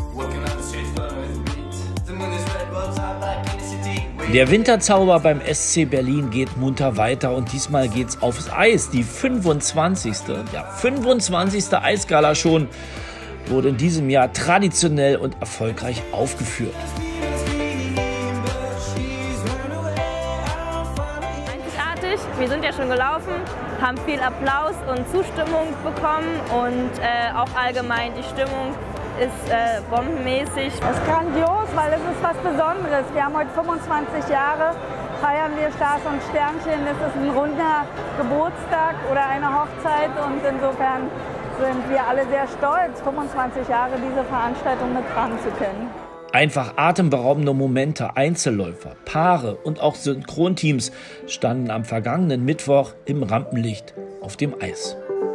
Der Winterzauber beim SC Berlin geht munter weiter und diesmal geht's aufs Eis. Die 25. Eisgala schon wurde in diesem Jahr traditionell und erfolgreich aufgeführt. Einzigartig, wir sind ja schon gelaufen, haben viel Applaus und Zustimmung bekommen und auch allgemein die Stimmung ist bombenmäßig. Es ist grandios, weil es ist was Besonderes. Wir haben heute 25 Jahre, feiern wir Stars und Sternchen. Es ist ein runder Geburtstag oder eine Hochzeit und insofern sind wir alle sehr stolz, 25 Jahre diese Veranstaltung mittragen zu können. Einfach atemberaubende Momente, Einzelläufer, Paare und auch Synchronteams standen am vergangenen Mittwoch im Rampenlicht auf dem Eis.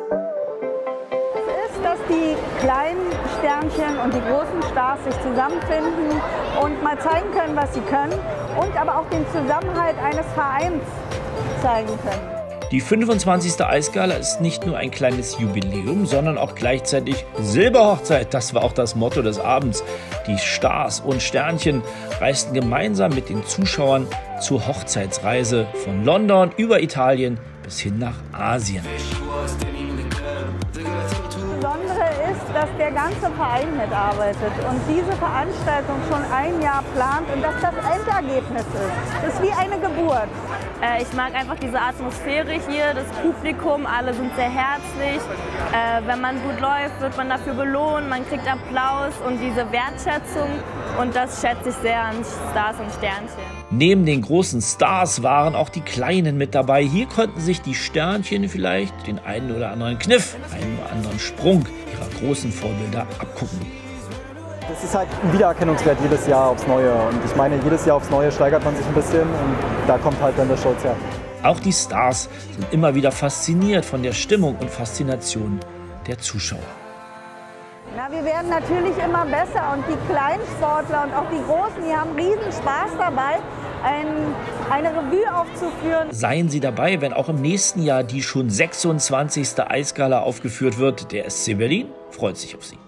Dass die kleinen Sternchen und die großen Stars sich zusammenfinden und mal zeigen können, was sie können und aber auch den Zusammenhalt eines Vereins zeigen können. Die 25. Eisgala ist nicht nur ein kleines Jubiläum, sondern auch gleichzeitig Silberhochzeit. Das war auch das Motto des Abends. Die Stars und Sternchen reisten gemeinsam mit den Zuschauern zur Hochzeitsreise von London über Italien bis hin nach Asien. Dass der ganze Verein mitarbeitet und diese Veranstaltung schon ein Jahr plant und dass das Endergebnis ist. Das ist wie eine Geburt. Ich mag einfach diese Atmosphäre hier, das Publikum, alle sind sehr herzlich. Wenn man gut läuft, wird man dafür belohnt, man kriegt Applaus und diese Wertschätzung und das schätze ich sehr an Stars und Sternchen. Neben den großen Stars waren auch die Kleinen mit dabei. Hier konnten sich die Sternchen vielleicht den einen oder anderen Kniff, einen oder anderen Sprung ihrer großen Vorbilder abgucken. Das ist halt ein Wiedererkennungswert jedes Jahr aufs Neue. Und ich meine, jedes Jahr aufs Neue steigert man sich ein bisschen und da kommt halt dann der Stolz her. Auch die Stars sind immer wieder fasziniert von der Stimmung und Faszination der Zuschauer. Na, wir werden natürlich immer besser und die kleinen Sportler und auch die Großen, die haben riesen Spaß dabei, eine Revue aufzuführen. Seien Sie dabei, wenn auch im nächsten Jahr die schon 26. Eisgala aufgeführt wird. Der SC Berlin freut sich auf Sie.